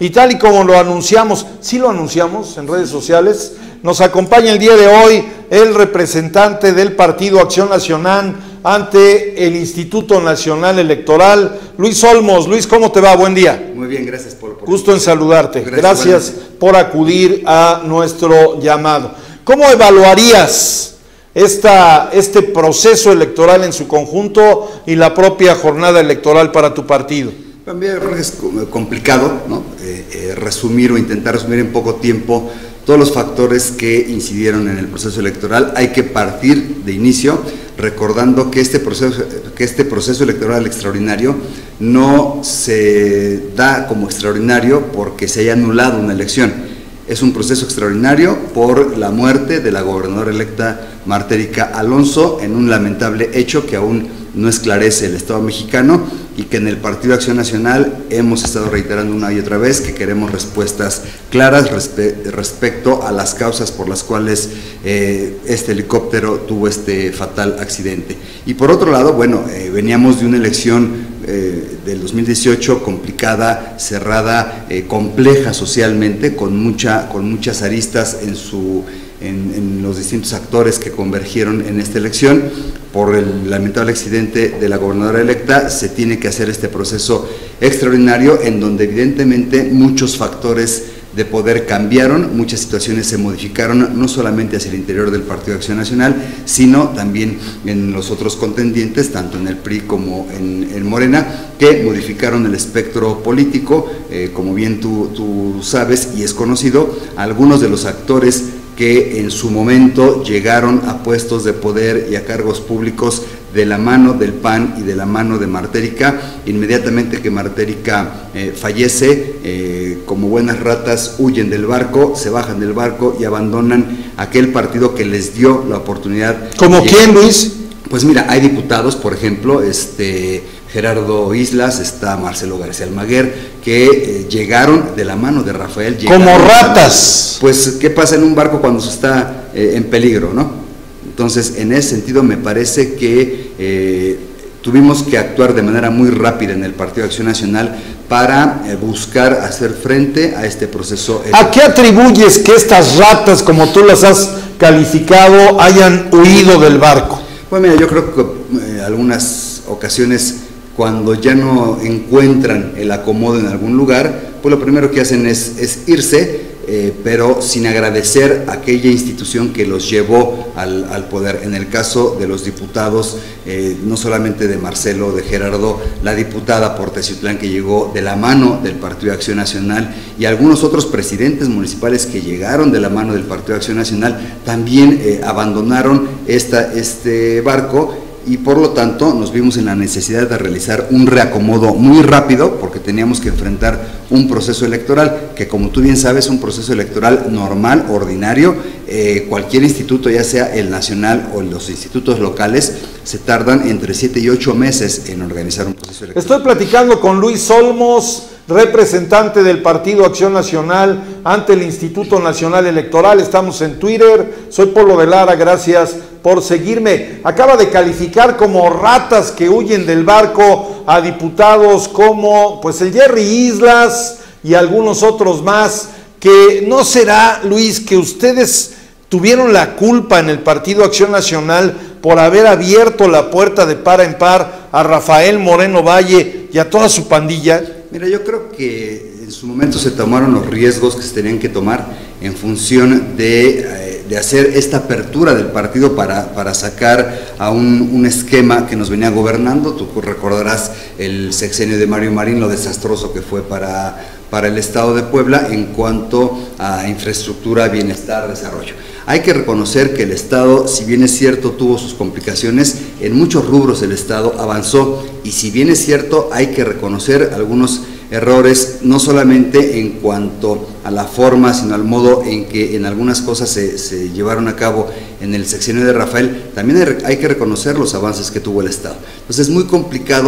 y tal y como lo anunciamos, sí lo anunciamos en redes sociales, nos acompaña el día de hoy el representante del Partido Acción Nacional ante el Instituto Nacional Electoral, Luis Olmos. Luis, ¿cómo te va? Buen día. Muy bien, gracias por gusto en saludarte. Gracias por acudir a nuestro llamado. ¿Cómo evaluarías este proceso electoral en su conjunto y la propia jornada electoral para tu partido? También es complicado, ¿no? Resumir o intentar resumir en poco tiempo todos los factores que incidieron en el proceso electoral. Hay que partir de inicio recordando que este proceso electoral extraordinario no se da como extraordinario porque se haya anulado una elección. Es un proceso extraordinario por la muerte de la gobernadora electa Marta Erika Alonso en un lamentable hecho que aún no esclarece el Estado mexicano y que en el Partido Acción Nacional hemos estado reiterando una y otra vez que queremos respuestas claras respecto a las causas por las cuales este helicóptero tuvo este fatal accidente. Y por otro lado, bueno, veníamos de una elección del 2018 complicada, cerrada, compleja socialmente, con muchas aristas en los distintos actores que convergieron en esta elección. Por el lamentable accidente de la gobernadora electa, se tiene que hacer este proceso extraordinario en donde evidentemente muchos factores de poder cambiaron, muchas situaciones se modificaron, no solamente hacia el interior del Partido Acción Nacional, sino también en los otros contendientes, tanto en el PRI como en Morena, que modificaron el espectro político, como bien tú sabes y es conocido, algunos de los actores que en su momento llegaron a puestos de poder y a cargos públicos de la mano del PAN y de la mano de Marta Erika. Inmediatamente que Marta Erika fallece, como buenas ratas huyen del barco, se bajan del barco y abandonan aquel partido que les dio la oportunidad. ¿Como quién, Luis? Pues mira, hay diputados, por ejemplo, Gerardo Islas, está Marcelo García Almaguer, que llegaron de la mano de Rafael. Como ratas. Pues, ¿qué pasa en un barco cuando se está en peligro, no? Entonces, en ese sentido, me parece que tuvimos que actuar de manera muy rápida en el Partido Acción Nacional para buscar hacer frente a este proceso. ¿A qué atribuyes que estas ratas, como tú las has calificado, hayan huido del barco? Pues mira, yo creo que algunas ocasiones, cuando ya no encuentran el acomodo en algún lugar, pues lo primero que hacen es irse, pero sin agradecer a aquella institución que los llevó al poder. En el caso de los diputados, no solamente de Marcelo, de Gerardo, la diputada por Teciutlán que llegó de la mano del Partido de Acción Nacional y algunos otros presidentes municipales que llegaron de la mano del Partido de Acción Nacional, también abandonaron este barco. Y por lo tanto nos vimos en la necesidad de realizar un reacomodo muy rápido porque teníamos que enfrentar un proceso electoral que, como tú bien sabes, es un proceso electoral normal, ordinario. Cualquier instituto, ya sea el nacional o los institutos locales, se tardan entre 7 y 8 meses en organizar un proceso electoral. Estoy platicando con Luis Olmos, representante del Partido Acción Nacional ante el Instituto Nacional Electoral. Estamos en Twitter, soy Polo de Lara, gracias por seguirme. Acaba de calificar como ratas que huyen del barco a diputados como pues el Jerry Islas y algunos otros más. Que no será, Luis, que ustedes tuvieron la culpa en el Partido Acción Nacional por haber abierto la puerta de par en par a Rafael Moreno Valle y a toda su pandilla. Mira, yo creo que en su momento se tomaron los riesgos que se tenían que tomar en función de hacer esta apertura del partido para sacar a un esquema que nos venía gobernando. Tú recordarás el sexenio de Mario Marín, lo desastroso que fue para el Estado de Puebla en cuanto a infraestructura, bienestar, desarrollo. Hay que reconocer que el Estado, si bien es cierto, tuvo sus complicaciones, en muchos rubros el Estado avanzó, y si bien es cierto, hay que reconocer algunos errores, no solamente en cuanto a la forma, sino al modo en que en algunas cosas se llevaron a cabo en el sexenio de Rafael. También hay que reconocer los avances que tuvo el Estado. Entonces es muy complicado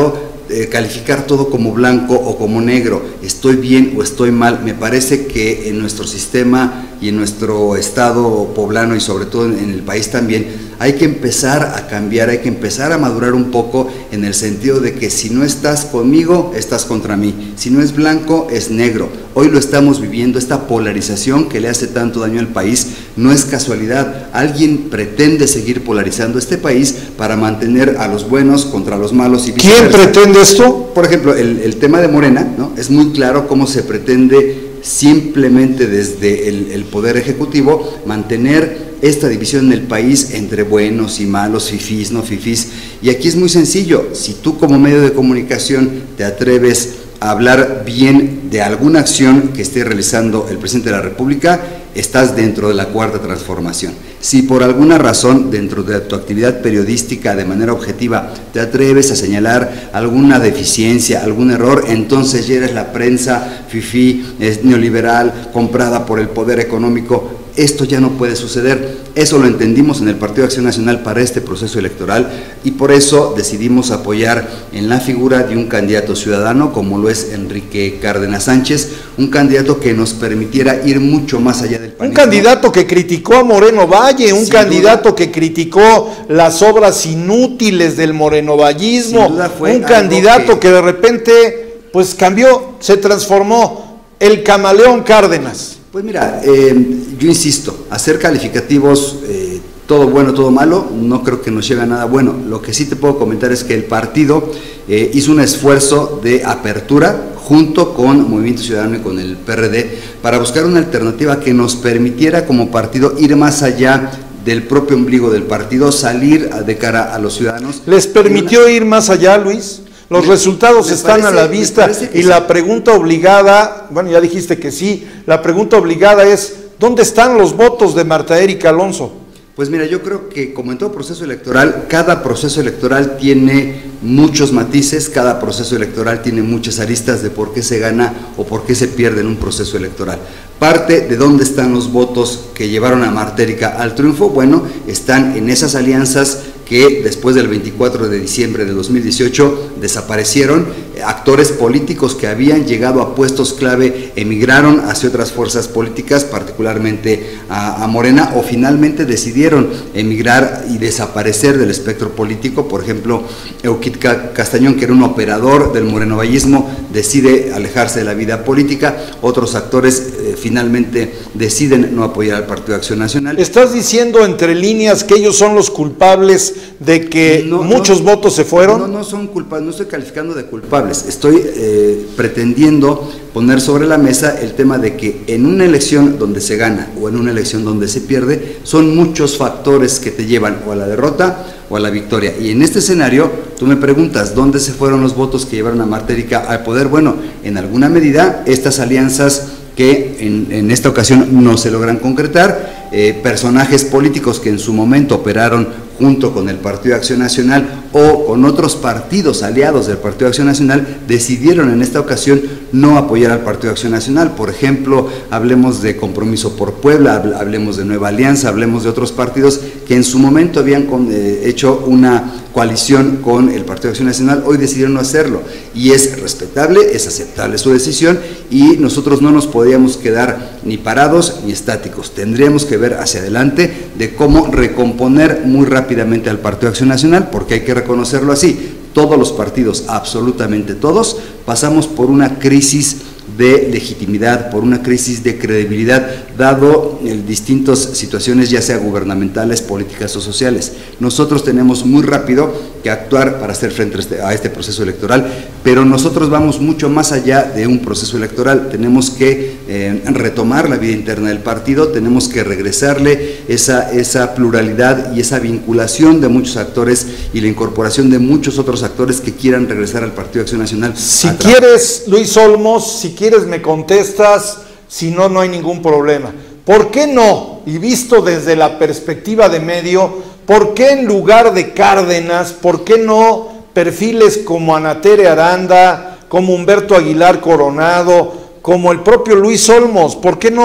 calificar todo como blanco o como negro, estoy bien o estoy mal. Me parece que en nuestro sistema y en nuestro estado poblano y sobre todo en el país también, hay que empezar a cambiar, hay que empezar a madurar un poco en el sentido de que si no estás conmigo, estás contra mí, si no es blanco, es negro. Hoy lo estamos viviendo, esta polarización que le hace tanto daño al país, no es casualidad. Alguien pretende seguir polarizando este país para mantener a los buenos contra los malos y viceversa. ¿Quién pretende esto? Por ejemplo, el tema de Morena, ¿no? Es muy claro cómo se pretende simplemente desde el Poder Ejecutivo mantener esta división en el país entre buenos y malos, fifís, no fifís. Y aquí es muy sencillo, si tú como medio de comunicación te atreves a hablar bien de alguna acción que esté realizando el presidente de la República, estás dentro de la Cuarta Transformación. Si por alguna razón dentro de tu actividad periodística de manera objetiva te atreves a señalar alguna deficiencia, algún error, entonces ya eres la prensa fifí, neoliberal, comprada por el poder económico. Esto ya no puede suceder. Eso lo entendimos en el Partido de Acción Nacional para este proceso electoral y por eso decidimos apoyar en la figura de un candidato ciudadano como lo es Enrique Cárdenas Sánchez, un candidato que nos permitiera ir mucho más allá del panismo. Un candidato que criticó a Moreno Valle, un candidato que criticó las obras inútiles del morenovallismo, un candidato que de repente pues cambió, se transformó, el camaleón Cárdenas. Pues mira, yo insisto, hacer calificativos todo bueno, todo malo, no creo que nos lleve a nada bueno. Lo que sí te puedo comentar es que el partido hizo un esfuerzo de apertura junto con Movimiento Ciudadano y con el PRD para buscar una alternativa que nos permitiera como partido ir más allá del propio ombligo del partido, salir de cara a los ciudadanos. ¿Les permitió ir más allá, Luis? Los resultados están a la vista y la pregunta obligada, bueno, ya dijiste que sí, la pregunta obligada es, ¿dónde están los votos de Marta Erika Alonso? Pues mira, yo creo que como en todo proceso electoral, cada proceso electoral tiene muchos matices, cada proceso electoral tiene muchas aristas de por qué se gana o por qué se pierde en un proceso electoral. Parte de dónde están los votos que llevaron a Marta Erika al triunfo, bueno, están en esas alianzas que después del 24 de diciembre de 2018 desaparecieron. Actores políticos que habían llegado a puestos clave emigraron hacia otras fuerzas políticas, particularmente a Morena, o finalmente decidieron emigrar y desaparecer del espectro político. Por ejemplo, Euquid Castañón, que era un operador del morenovallismo, decide alejarse de la vida política. Otros actores finalmente deciden no apoyar al Partido de Acción Nacional. ¿Estás diciendo entre líneas que ellos son los culpables de que muchos votos se fueron? No son culpables, no estoy calificando de culpables, estoy pretendiendo poner sobre la mesa el tema de que en una elección donde se gana o en una elección donde se pierde, son muchos factores que te llevan o a la derrota o a la victoria. Y en este escenario, tú me preguntas, ¿dónde se fueron los votos que llevaron a Marta Erika al poder? Bueno, en alguna medida, estas alianzas que en esta ocasión no se logran concretar, personajes políticos que en su momento operaron junto con el Partido de Acción Nacional o con otros partidos aliados del Partido de Acción Nacional, decidieron en esta ocasión no apoyar al Partido de Acción Nacional. Por ejemplo, hablemos de Compromiso por Puebla, hablemos de Nueva Alianza, hablemos de otros partidos que en su momento habían hecho una coalición con el Partido de Acción Nacional, hoy decidieron no hacerlo, y es respetable, es aceptable su decisión, y nosotros no nos podríamos quedar ni parados ni estáticos. Tendríamos que ver hacia adelante de cómo recomponer muy rápidamente al Partido de Acción Nacional, porque hay que reconocerlo así, todos los partidos, absolutamente todos, pasamos por una crisis de legitimidad, por una crisis de credibilidad, dado en distintas situaciones, ya sea gubernamentales, políticas o sociales. Nosotros tenemos muy rápido que actuar para hacer frente a este proceso electoral, pero nosotros vamos mucho más allá de un proceso electoral. Tenemos que retomar la vida interna del partido, tenemos que regresarle esa pluralidad y esa vinculación de muchos actores y la incorporación de muchos otros actores que quieran regresar al Partido de Acción Nacional. Si quieres, Luis Olmos, si quieres me contestas, si no, no hay ningún problema. ¿Por qué no? Y visto desde la perspectiva de medio, ¿por qué en lugar de Cárdenas, por qué no perfiles como Ana Tere Aranda, como Humberto Aguilar Coronado, como el propio Luis Olmos? ¿Por qué no?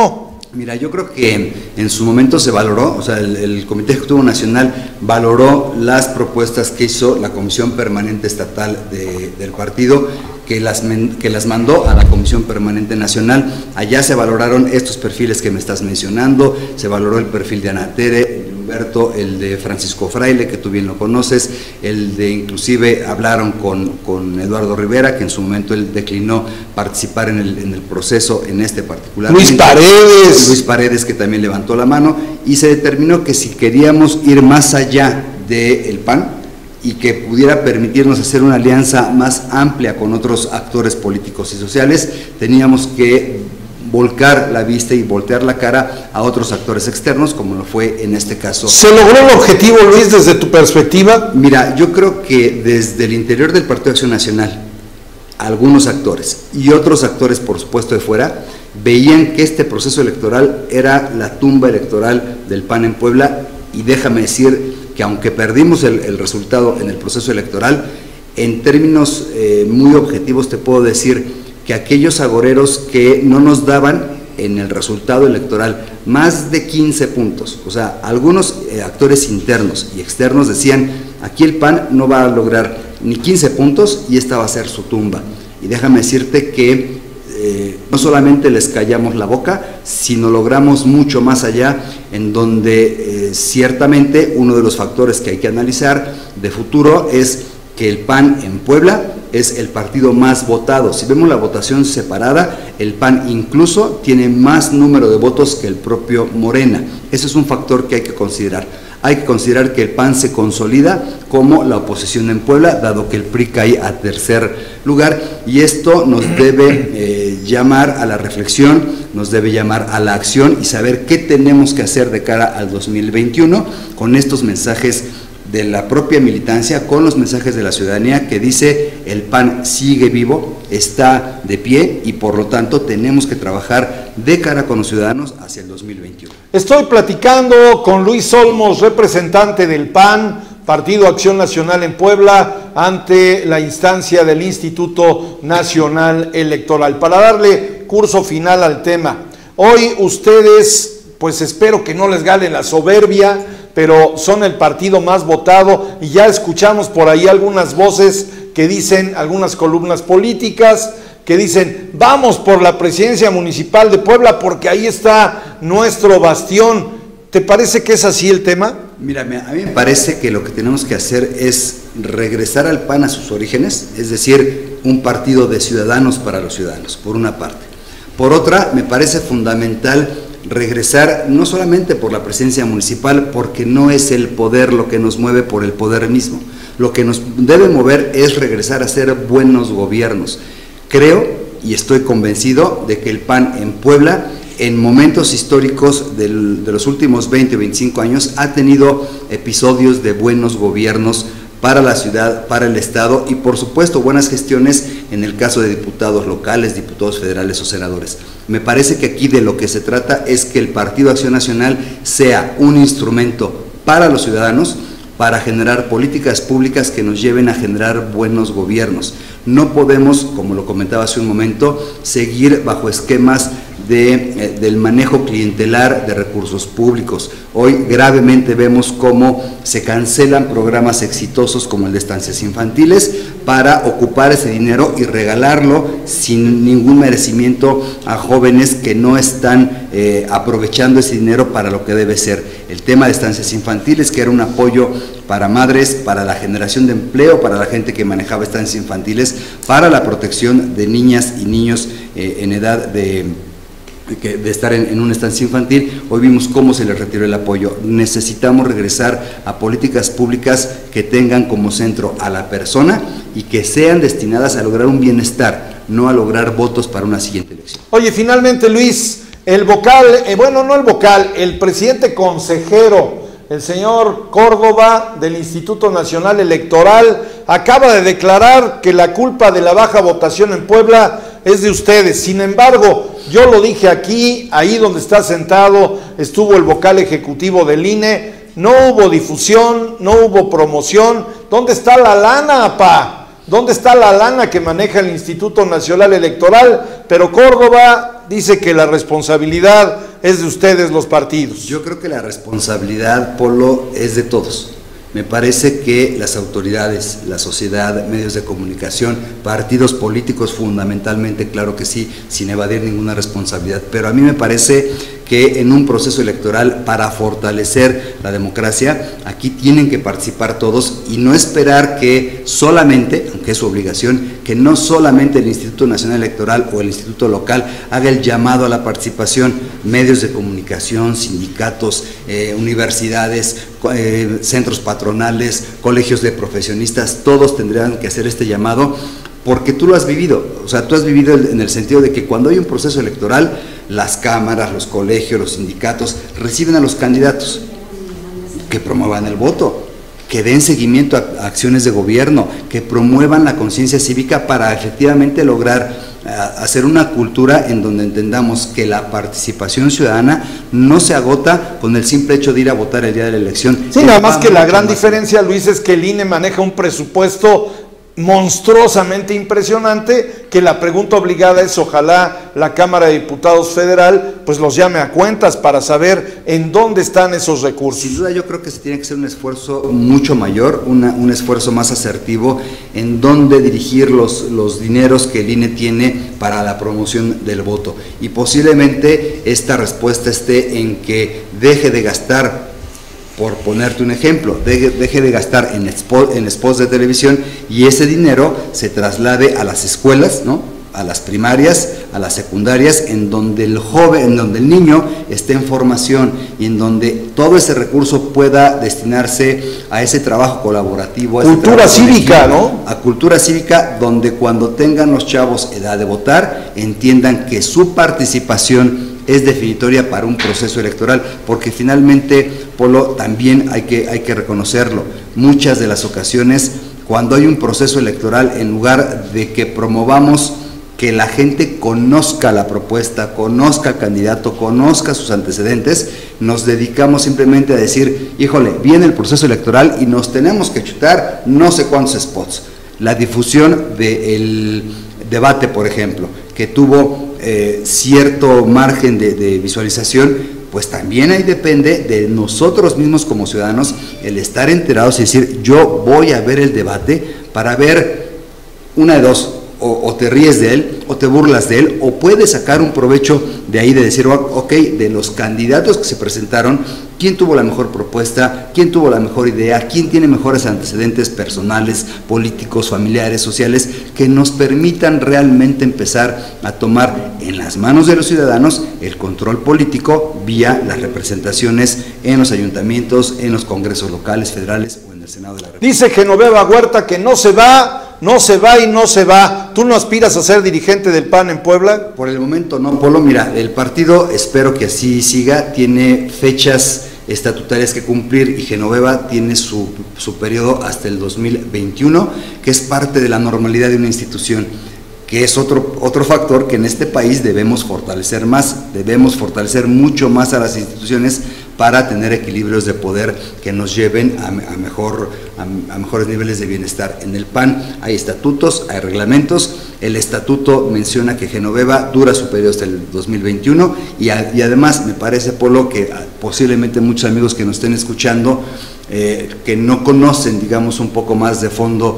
Mira, yo creo que en su momento se valoró, o sea, el Comité Ejecutivo Nacional valoró las propuestas que hizo la Comisión Permanente Estatal del partido, que las mandó a la Comisión Permanente Nacional. Allá se valoraron estos perfiles que me estás mencionando, se valoró el perfil de Ana Tere, Humberto, el de Francisco Fraile, que tú bien lo conoces, el de, inclusive hablaron con Eduardo Rivera, que en su momento él declinó participar en el proceso en este particular. Luis Paredes, que también levantó la mano, y se determinó que si queríamos ir más allá del PAN y que pudiera permitirnos hacer una alianza más amplia con otros actores políticos y sociales, teníamos que volcar la vista y voltear la cara a otros actores externos, como lo fue en este caso. ¿Se logró el objetivo, Luis, desde tu perspectiva? Mira, yo creo que desde el interior del Partido Acción Nacional, algunos actores y otros actores, por supuesto, de fuera, veían que este proceso electoral era la tumba electoral del PAN en Puebla, y déjame decir que aunque perdimos el resultado en el proceso electoral, en términos muy objetivos te puedo decir que aquellos agoreros que no nos daban en el resultado electoral más de 15 puntos, o sea, algunos actores internos y externos decían, aquí el PAN no va a lograr ni 15 puntos y esta va a ser su tumba. Y déjame decirte que no solamente les callamos la boca, sino logramos mucho más allá, en donde ciertamente uno de los factores que hay que analizar de futuro es que el PAN en Puebla es el partido más votado. Si vemos la votación separada, el PAN incluso tiene más número de votos que el propio Morena. Ese es un factor que hay que considerar. Hay que considerar que el PAN se consolida como la oposición en Puebla, dado que el PRI cae a tercer lugar, y esto nos debe llamar a la reflexión, nos debe llamar a la acción y saber qué tenemos que hacer de cara al 2021 con estos mensajes de la propia militancia, con los mensajes de la ciudadanía que dice el PAN sigue vivo, está de pie, y por lo tanto tenemos que trabajar de cara con los ciudadanos hacia el 2021. Estoy platicando con Luis Olmos, representante del PAN, Partido Acción Nacional en Puebla, ante la instancia del Instituto Nacional Electoral. Para darle curso final al tema, hoy ustedes, pues espero que no les gane la soberbia, pero son el partido más votado, y ya escuchamos por ahí algunas voces que dicen, algunas columnas políticas, que dicen, vamos por la presidencia municipal de Puebla porque ahí está nuestro bastión. ¿Te parece que es así el tema? Mira, a mí me parece que lo que tenemos que hacer es regresar al PAN a sus orígenes, es decir, un partido de ciudadanos para los ciudadanos, por una parte. Por otra, me parece fundamental regresar no solamente por la presidencia municipal, porque no es el poder lo que nos mueve por el poder mismo. Lo que nos debe mover es regresar a ser buenos gobiernos. Creo y estoy convencido de que el PAN en Puebla, en momentos históricos de los últimos 20 o 25 años, ha tenido episodios de buenos gobiernos para la ciudad, para el estado, y por supuesto buenas gestiones en el caso de diputados locales, diputados federales o senadores. Me parece que aquí de lo que se trata es que el Partido Acción Nacional sea un instrumento para los ciudadanos, para generar políticas públicas que nos lleven a generar buenos gobiernos. No podemos, como lo comentaba hace un momento, seguir bajo esquemas del manejo clientelar de recursos públicos. Hoy gravemente vemos cómo se cancelan programas exitosos como el de estancias infantiles para ocupar ese dinero y regalarlo sin ningún merecimiento a jóvenes que no están aprovechando ese dinero para lo que debe ser. El tema de estancias infantiles, que era un apoyo para madres, para la generación de empleo, para la gente que manejaba estancias infantiles, para la protección de niñas y niños en edad de estar en una estancia infantil. Hoy vimos cómo se les retiró el apoyo. Necesitamos regresar a políticas públicas que tengan como centro a la persona y que sean destinadas a lograr un bienestar, no a lograr votos para una siguiente elección. Oye, finalmente, Luis, el vocal, el presidente consejero, el señor Córdoba del Instituto Nacional Electoral, acaba de declarar que la culpa de la baja votación en Puebla es de ustedes. Sin embargo, yo lo dije aquí, ahí donde está sentado estuvo el vocal ejecutivo del INE, no hubo difusión, no hubo promoción. ¿Dónde está la lana, pa? ¿Dónde está la lana que maneja el Instituto Nacional Electoral? Pero Córdoba dice que la responsabilidad es de ustedes, los partidos. Yo creo que la responsabilidad, Polo, es de todos. Me parece que las autoridades, la sociedad, medios de comunicación, partidos políticos fundamentalmente, claro que sí, sin evadir ninguna responsabilidad, pero a mí me parece que en un proceso electoral, para fortalecer la democracia, aquí tienen que participar todos y no esperar que solamente, aunque es su obligación, que no solamente el Instituto Nacional Electoral o el Instituto Local haga el llamado a la participación, medios de comunicación, sindicatos, universidades, centros patronales, colegios de profesionistas, todos tendrían que hacer este llamado, porque tú lo has vivido, o sea, tú has vivido en el sentido de que cuando hay un proceso electoral, las cámaras, los colegios, los sindicatos reciben a los candidatos que promuevan el voto, que den seguimiento a acciones de gobierno, que promuevan la conciencia cívica para efectivamente lograr hacer una cultura en donde entendamos que la participación ciudadana no se agota con el simple hecho de ir a votar el día de la elección. Sí, nada más que la gran diferencia, Luis, es que el INE maneja un presupuesto monstruosamente impresionante, que la pregunta obligada es ojalá la Cámara de Diputados Federal pues los llame a cuentas para saber en dónde están esos recursos. Sin duda yo creo que se tiene que hacer un esfuerzo mucho mayor, un esfuerzo más asertivo en dónde dirigir los dineros que el INE tiene para la promoción del voto, y posiblemente esta respuesta esté en que deje de gastar, por ponerte un ejemplo, deje de gastar en spots de televisión y ese dinero se traslade a las escuelas, ¿no?, a las primarias, a las secundarias, en donde el joven, en donde el niño esté en formación y en donde todo ese recurso pueda destinarse a ese trabajo colaborativo, a cultura cívica, ¿no? A cultura cívica, donde cuando tengan los chavos edad de votar, entiendan que su participación es definitoria para un proceso electoral, porque finalmente, Polo, también hay que reconocerlo, muchas de las ocasiones cuando hay un proceso electoral, en lugar de que promovamos que la gente conozca la propuesta, conozca al candidato, conozca sus antecedentes, nos dedicamos simplemente a decir, híjole, viene el proceso electoral y nos tenemos que chutar no sé cuántos spots. La difusión del debate, por ejemplo, que tuvo cierto margen de visualización, pues también ahí depende de nosotros mismos como ciudadanos el estar enterados y decir, yo voy a ver el debate para ver una de dos, o te ríes de él, o te burlas de él, o puedes sacar un provecho de ahí de decir, ok, de los candidatos que se presentaron, ¿quién tuvo la mejor propuesta? ¿Quién tuvo la mejor idea? ¿Quién tiene mejores antecedentes personales, políticos, familiares, sociales, que nos permitan realmente empezar a tomar en las manos de los ciudadanos el control político vía las representaciones en los ayuntamientos, en los congresos locales, federales o en el Senado de la República? Dice Genoveva Huerta que no se va y no se va. ¿Tú no aspiras a ser dirigente del PAN en Puebla? Por el momento no, Polo. Mira, el partido, espero que así siga, tiene fechas estatutarias que cumplir y Genoveva tiene su periodo hasta el 2021, que es parte de la normalidad de una institución, que es otro factor que en este país debemos fortalecer más, debemos fortalecer mucho más a las instituciones para tener equilibrios de poder que nos lleven a mejores niveles de bienestar. En el PAN hay estatutos, hay reglamentos, el estatuto menciona que Genoveva dura su periodo hasta el 2021 y además me parece, Polo, que posiblemente muchos amigos que nos estén escuchando que no conocen, digamos, un poco más de fondo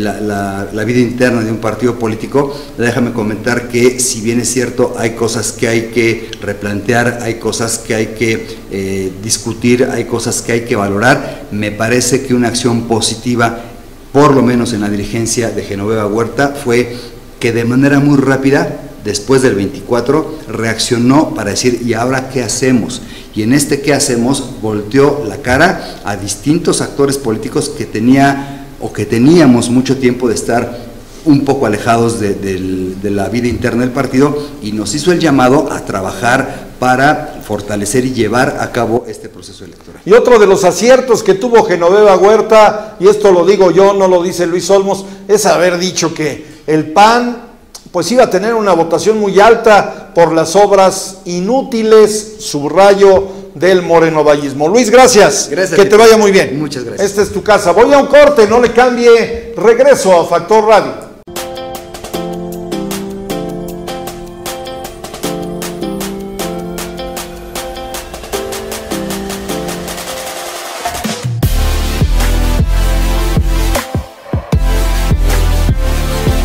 la vida interna de un partido político, déjame comentar que si bien es cierto, hay cosas que hay que replantear, hay cosas que hay que discutir, hay cosas que hay que valorar, me parece que una acción positiva, por lo menos en la dirigencia de Genoveva Huerta, fue que de manera muy rápida, después del 24, reaccionó para decir, ¿y ahora qué hacemos? Y en este qué hacemos, volteó la cara a distintos actores políticos que teníamos mucho tiempo de estar un poco alejados de la vida interna del partido, y nos hizo el llamado a trabajar para fortalecer y llevar a cabo este proceso electoral. Y otro de los aciertos que tuvo Genoveva Huerta, y esto lo digo yo, no lo dice Luis Olmos, es haber dicho que el PAN pues iba a tener una votación muy alta por las obras inútiles, subrayo, del morenovallismo. Luis, gracias. Gracias. Que te vaya muy bien. Muchas gracias. Esta es tu casa. Voy a un corte, no le cambie. Regreso a Factor Radio.